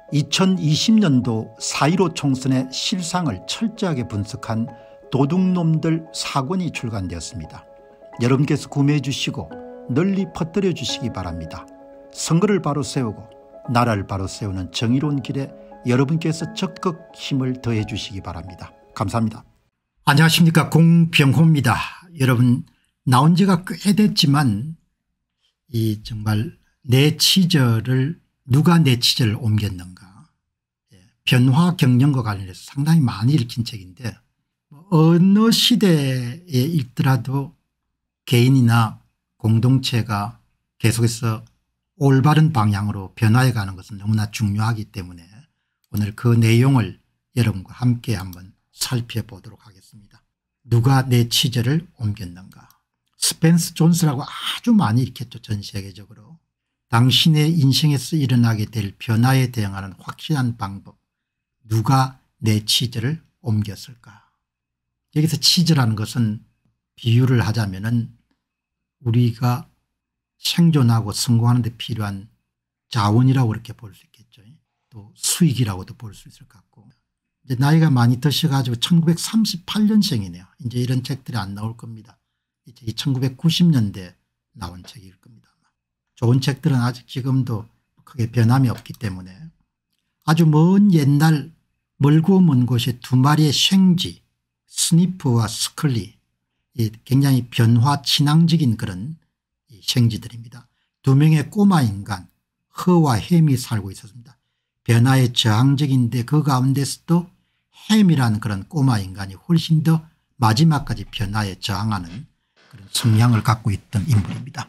2020년도 4.15 총선의 실상을 철저하게 분석한 도둑놈들 4권이 출간되었습니다. 여러분께서 구매해 주시고 널리 퍼뜨려 주시기 바랍니다. 선거를 바로 세우고 나라를 바로 세우는 정의로운 길에 여러분께서 적극 힘을 더해 주시기 바랍니다. 감사합니다. 안녕하십니까, 공병호입니다. 여러분, 나온 지가 꽤 됐지만 이 정말 내 치저를 누가 내 치저를 옮겼는가, 변화 경영과 관련해서 상당히 많이 읽힌 책인데, 어느 시대에 읽더라도 개인이나 공동체가 계속해서 올바른 방향으로 변화해가는 것은 너무나 중요하기 때문에 오늘 그 내용을 여러분과 함께 한번 살펴보도록 하겠습니다. 누가 내 치저를 옮겼는가. 스펜스 존스라고 아주 많이 읽혔죠. 전 세계적으로. 당신의 인생에서 일어나게 될 변화에 대응하는 확실한 방법. 누가 내 치저를 옮겼을까. 여기서 치저라는 것은 비유를 하자면은 우리가 생존하고 성공하는 데 필요한 자원이라고 그렇게 볼 수 있겠죠. 또 수익이라고도 볼 수 있을 것 같고. 이제 나이가 많이 드셔가지고 1938년생이네요. 이제 이런 책들이 안 나올 겁니다. 이 책이 1990년대 나온 책일 겁니다. 좋은 책들은 아직 지금도 크게 변함이 없기 때문에 아주 먼 옛날 멀고 먼 곳에 두 마리의 생쥐 스니프와 스컬리, 굉장히 변화 친항적인 그런 생쥐들입니다. 두 명의 꼬마 인간 허와 햄이 살고 있었습니다. 변화에 저항적인데 그 가운데서도 햄이라는 그런 꼬마 인간이 훨씬 더 마지막까지 변화에 저항하는 그런 성향을 갖고 있던 인물입니다.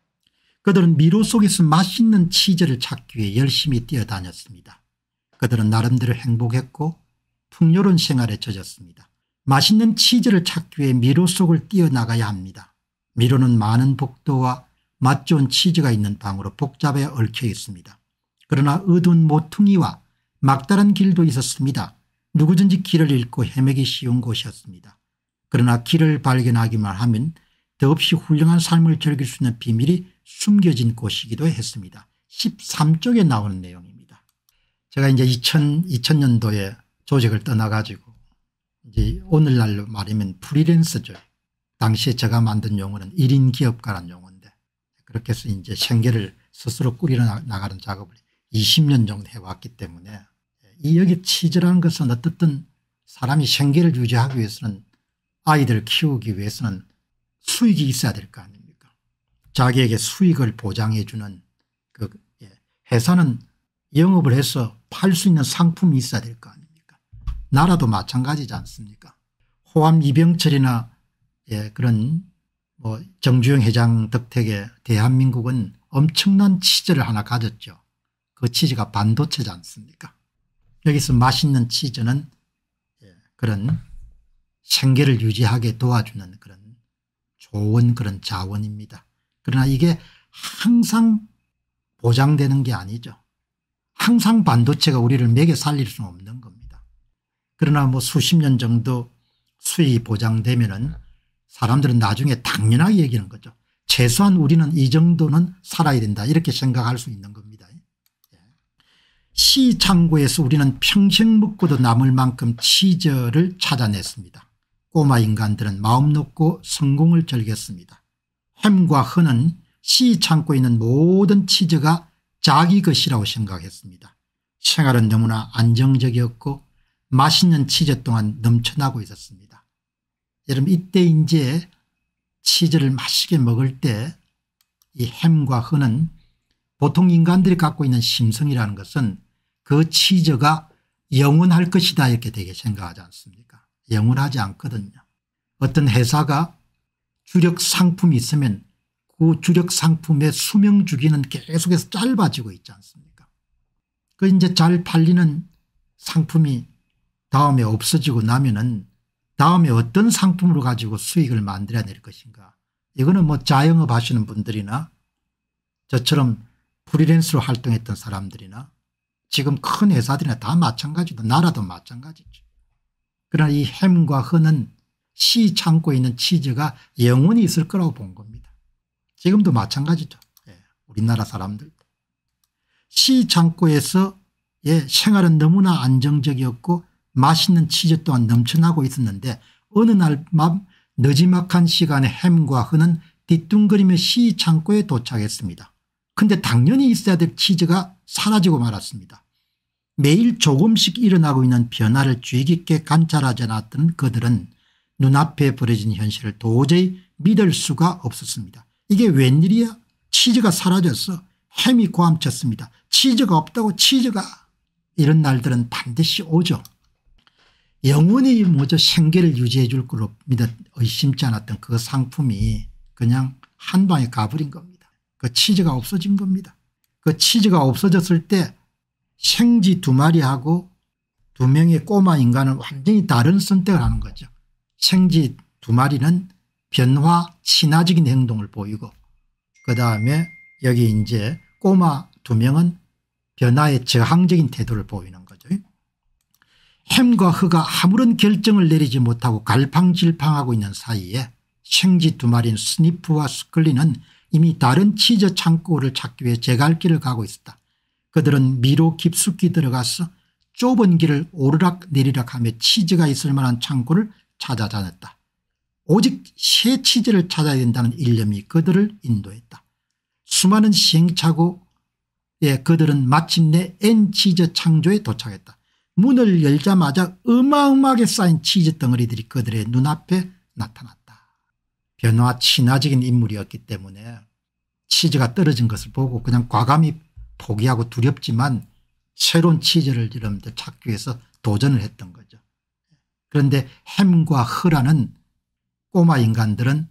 그들은 미로 속에서 맛있는 치즈를 찾기 위해 열심히 뛰어다녔습니다. 그들은 나름대로 행복했고 풍요로운 생활에 젖었습니다. 맛있는 치즈를 찾기 위해 미로 속을 뛰어나가야 합니다. 미로는 많은 복도와 맛 좋은 치즈가 있는 방으로 복잡해 얽혀 있습니다. 그러나 어두운 모퉁이와 막다른 길도 있었습니다. 누구든지 길을 잃고 헤매기 쉬운 곳이었습니다. 그러나 길을 발견하기만 하면 더없이 훌륭한 삶을 즐길 수 있는 비밀이 숨겨진 곳이기도 했습니다. 13쪽에 나오는 내용입니다. 제가 이제 2000년도에 조직을 떠나가지고 이제 오늘날로 말하면 프리랜서죠. 당시에 제가 만든 용어는 1인 기업가라는 용어인데, 그렇게 해서 이제 생계를 스스로 꾸려 나가는 작업을 20년 정도 해왔기 때문에 이 여기 치즈라는 것은 어떻든 사람이 생계를 유지하기 위해서는, 아이들을 키우기 위해서는 수익이 있어야 될 거 아닙니까. 자기에게 수익을 보장해 주는 그 회사는 영업을 해서 팔 수 있는 상품이 있어야 될 거 아닙니까. 나라도 마찬가지지 않습니까. 호암 이병철이나 그런 뭐 정주영 회장 덕택에 대한민국은 엄청난 치즈를 하나 가졌죠. 그 치즈가 반도체지 않습니까. 여기서 맛있는 치즈는 그런 생계를 유지하게 도와주는 그런 좋은 그런 자원입니다. 그러나 이게 항상 보장되는 게 아니죠. 항상 반도체가 우리를 먹여 살릴 수는 없는 겁니다. 그러나 뭐 수십 년 정도 수익이 보장되면은 사람들은 나중에 당연하게 여기는 거죠. 최소한 우리는 이 정도는 살아야 된다, 이렇게 생각할 수 있는 겁니다. 시창고에서 우리는 평생 먹고도 남을 만큼 치즈를 찾아냈습니다. 꼬마 인간들은 마음 놓고 성공을 즐겼습니다. 햄과 헌은 시창고에 있는 모든 치즈가 자기 것이라고 생각했습니다. 생활은 너무나 안정적이었고 맛있는 치즈 또한 넘쳐나고 있었습니다. 여러분, 이때 이제 치즈를 맛있게 먹을 때 이 햄과 헌은 보통 인간들이 갖고 있는 심성이라는 것은 그 치즈가 영원할 것이다, 이렇게 되게 생각하지 않습니까. 영원하지 않거든요. 어떤 회사가 주력 상품이 있으면 그 주력 상품의 수명 주기는 계속해서 짧아지고 있지 않습니까. 그 이제 잘 팔리는 상품이 다음에 없어지고 나면은 다음에 어떤 상품으로 가지고 수익을 만들어야 될 것인가. 이거는 뭐 자영업 하시는 분들이나 저처럼 프리랜서로 활동했던 사람들이나 지금 큰 회사들이나 다 마찬가지고 나라도 마찬가지죠. 그러나 이 햄과 헌은 시창고에 있는 치즈가 영원히 있을 거라고 본 겁니다. 지금도 마찬가지죠. 우리나라 사람들도. 시창고에서 생활은 너무나 안정적이었고 맛있는 치즈 또한 넘쳐나고 있었는데 어느 날 밤 너지막한 시간에 햄과 허는 뒤뚱거리며 시창고에 도착했습니다. 그런데 당연히 있어야 될 치즈가 사라지고 말았습니다. 매일 조금씩 일어나고 있는 변화를 주의 깊게 관찰하지 않았던 그들은 눈앞에 벌어진 현실을 도저히 믿을 수가 없었습니다. 이게 웬일이야? 치즈가 사라졌어. 햄이 고함쳤습니다. 치즈가 없다고. 치즈가. 이런 날들은 반드시 오죠. 영원히 생계를 유지해 줄 걸로 믿어 의심치 않았던 그 상품이 그냥 한 방에 가버린 겁니다. 그 치즈가 없어진 겁니다. 그 치즈가 없어졌을 때 생쥐 2마리하고 2명의 꼬마 인간은 완전히 다른 선택을 하는 거죠. 생쥐 2마리는 변화 친화적인 행동을 보이고 그다음에 여기 이제 꼬마 2명은 변화에 저항적인 태도를 보이는 거죠. 햄과 허가 아무런 결정을 내리지 못하고 갈팡질팡하고 있는 사이에 생쥐 2마리인 스니프와 스컬리는 이미 다른 치즈 창고를 찾기 위해 제갈길을 가고 있었다. 그들은 미로 깊숙이 들어가서 좁은 길을 오르락 내리락 하며 치즈가 있을 만한 창고를 찾아다녔다. 오직 새 치즈를 찾아야 된다는 일념이 그들을 인도했다. 수많은 시행착오에 그들은 마침내 N치즈 창조에 도착했다. 문을 열자마자 어마어마하게 쌓인 치즈 덩어리들이 그들의 눈앞에 나타났다. 변화 친화적인 인물이었기 때문에 치즈가 떨어진 것을 보고 그냥 과감히 포기하고 두렵지만 새로운 치즈를 여러분들 찾기 위해서 도전을 했던 거죠. 그런데 햄과 허라는 꼬마 인간들은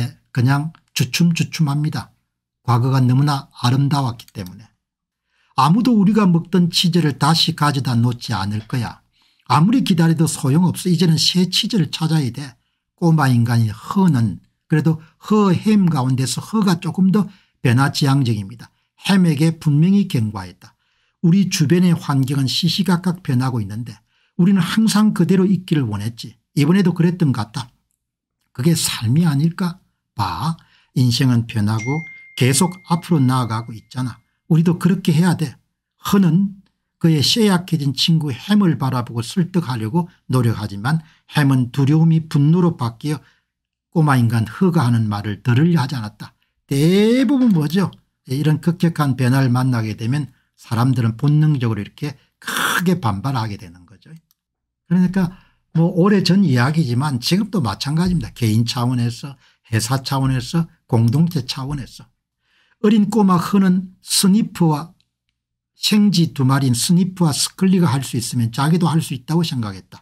그냥 주춤주춤합니다. 과거가 너무나 아름다웠기 때문에. 아무도 우리가 먹던 치즈를 다시 가져다 놓지 않을 거야. 아무리 기다려도 소용없어. 이제는 새 치즈를 찾아야 돼. 꼬마 인간인 허는 그래도 햄 가운데서 허가 조금 더 변화지향적입니다. 햄에게 분명히 경고했다. 우리 주변의 환경은 시시각각 변하고 있는데 우리는 항상 그대로 있기를 원했지. 이번에도 그랬던 것 같다. 그게 삶이 아닐까? 봐. 인생은 변하고 계속 앞으로 나아가고 있잖아. 우리도 그렇게 해야 돼. 허는 그의 쇠약해진 친구 햄을 바라보고 설득하려고 노력하지만 햄은 두려움이 분노로 바뀌어 꼬마 인간 허가 하는 말을 들으려 하지 않았다. 대부분 뭐죠? 이런 급격한 변화를 만나게 되면 사람들은 본능적으로 이렇게 크게 반발하게 되는 거죠. 그러니까 오래전 이야기지만 지금도 마찬가지입니다. 개인 차원에서 회사 차원에서 공동체 차원에서. 어린 꼬마 허는 스니프와 생쥐 2마리인 스니프와 스컬리가 할 수 있으면 자기도 할 수 있다고 생각했다.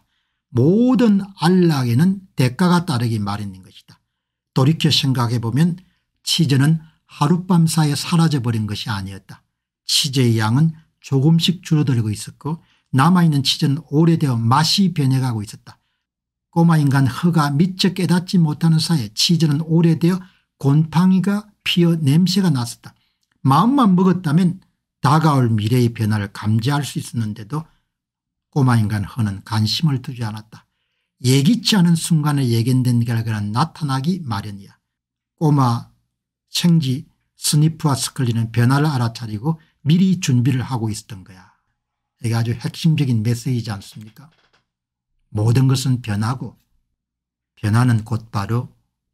모든 안락에는 대가가 따르기 마련인 것이다. 돌이켜 생각해 보면 치즈는 하룻밤 사이에 사라져버린 것이 아니었다. 치즈의 양은 조금씩 줄어들고 있었고 남아있는 치즈는 오래되어 맛이 변해가고 있었다. 꼬마 인간 허가 미처 깨닫지 못하는 사이에 치즈는 오래되어 곰팡이가 피어 냄새가 났었다. 마음만 먹었다면 다가올 미래의 변화를 감지할 수 있었는데도 꼬마 인간 허는 관심을 두지 않았다. 예기치 않은 순간에 예견된 결과는 나타나기 마련이야. 꼬마 생쥐 스니프와 스컬리는 변화를 알아차리고 미리 준비를 하고 있었던 거야. 이게 아주 핵심적인 메시지지 않습니까? 모든 것은 변하고 변화는 곧바로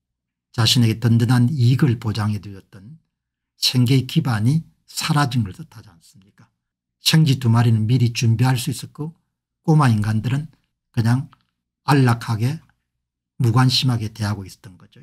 자신에게 든든한 이익을 보장해 주었던 생계의 기반이 사라진 걸 뜻하지 않습니까? 생쥐 2마리는 미리 준비할 수 있었고 꼬마 인간들은 그냥 안락하게 무관심하게 대하고 있었던 거죠.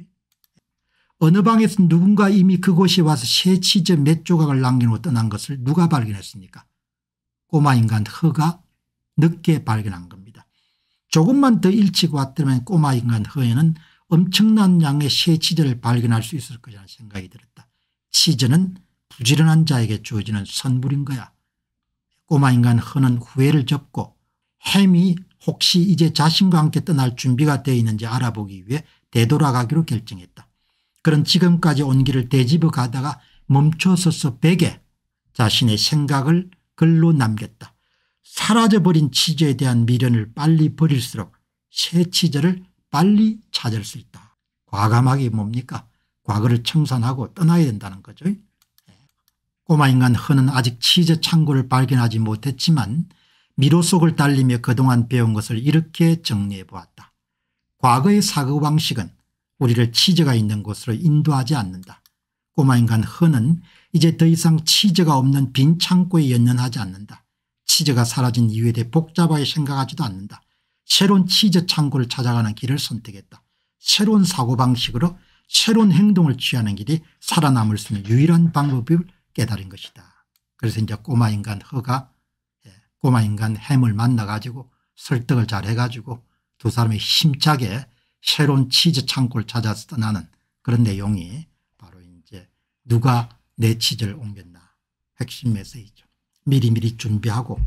어느 방에서 누군가 이미 그곳에 와서 새 치즈 몇 조각을 남기고 떠난 것을 누가 발견했습니까? 꼬마 인간 허가 늦게 발견한 겁니다. 조금만 더 일찍 왔더라면 꼬마 인간 허에는 엄청난 양의 새 치즈를 발견할 수 있을 거라는 생각이 들었다. 치즈는 부지런한 자에게 주어지는 선물인 거야. 꼬마 인간 허는 후회를 접고 햄이 혹시 이제 자신과 함께 떠날 준비가 되어 있는지 알아보기 위해 되돌아가기로 결정했다. 그런 지금까지 온 길을 되짚어 가다가 멈춰서서 벽에 자신의 생각을 글로 남겼다. 사라져버린 치즈에 대한 미련을 빨리 버릴수록 새 치즈를 빨리 찾을 수 있다. 과감하게 뭡니까? 과거를 청산하고 떠나야 된다는 거죠. 꼬마인간 허는 아직 치즈 창고를 발견하지 못했지만 미로 속을 달리며 그동안 배운 것을 이렇게 정리해 보았다. 과거의 사고방식은 우리를 치즈가 있는 곳으로 인도하지 않는다. 꼬마인간 허는 이제 더 이상 치즈가 없는 빈 창고에 연연하지 않는다. 치즈가 사라진 이유에 대해 복잡하게 생각하지도 않는다. 새로운 치즈 창고를 찾아가는 길을 선택했다. 새로운 사고방식으로 새로운 행동을 취하는 길이 살아남을 수 있는 유일한 방법을 깨달은 것이다. 그래서 이제 꼬마인간 허가 꼬마인간 햄을 만나가지고 설득을 잘 해가지고 두 사람이 힘차게 새로운 치즈 창고를 찾아서 떠나는 그런 내용이 바로 이제 누가 내 치즈를 옮겼나 핵심 메시지죠. 미리미리 준비하고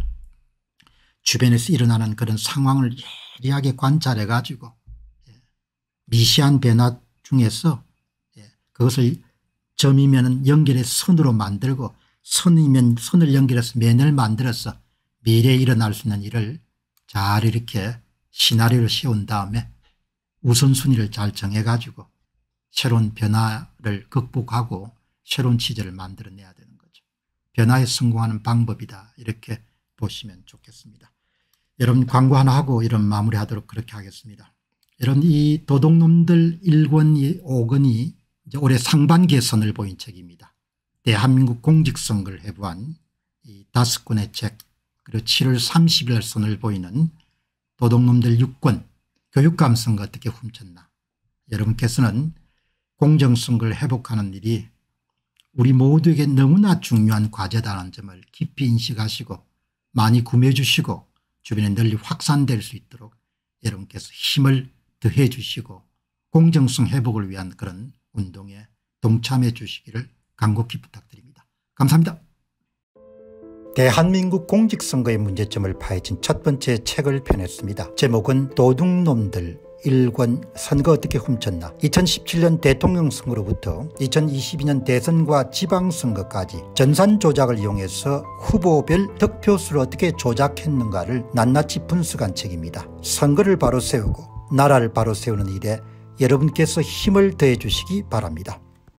주변에서 일어나는 그런 상황을 예리하게 관찰해 가지고 미시한 변화 중에서 그것을 점이면 연결해 선으로 만들고 선이면 선을 연결해서 면을 만들어서 미래에 일어날 수 있는 일을 잘 이렇게 시나리오를 씌운 다음에 우선순위를 잘 정해 가지고 새로운 변화를 극복하고 새로운 치즈를 만들어내야 되는 거죠. 변화에 성공하는 방법이다 이렇게 보시면 좋겠습니다. 여러분 광고 하나 하고 이런 마무리하도록 그렇게 하겠습니다. 여러분 이 도둑놈들 1권 5권이 이제 올해 상반기에 선을 보인 책입니다. 대한민국 공직선거를 해부한 이 5권의 책 그리고 7월 30일 선을 보이는 도둑놈들 6권 교육감 선거 어떻게 훔쳤나. 여러분께서는 공정선거를 회복하는 일이 우리 모두에게 너무나 중요한 과제다라는 점을 깊이 인식하시고 많이 구매해 주시고 주변에 널리 확산될 수 있도록 여러분께서 힘을 더해 주시고 공정성 회복을 위한 그런 운동에 동참해 주시기를 간곡히 부탁드립니다. 감사합니다. 대한민국 공직선거의 문제점을 파헤친 첫 번째 책을 펴냈습니다. 제목은 도둑놈들 1권 선거 어떻게 훔쳤나. 2017년 대통령 선거로부터 2022년 대선과 지방선거까지 전산 조작을 이용해서 후보별 득표수를 어떻게 조작했는가를 낱낱이 분석한 책입니다. 선거를 바로 세우고 나라를 바로 세우는 일에 여러분께서 힘을 더해 주시기 바랍니다.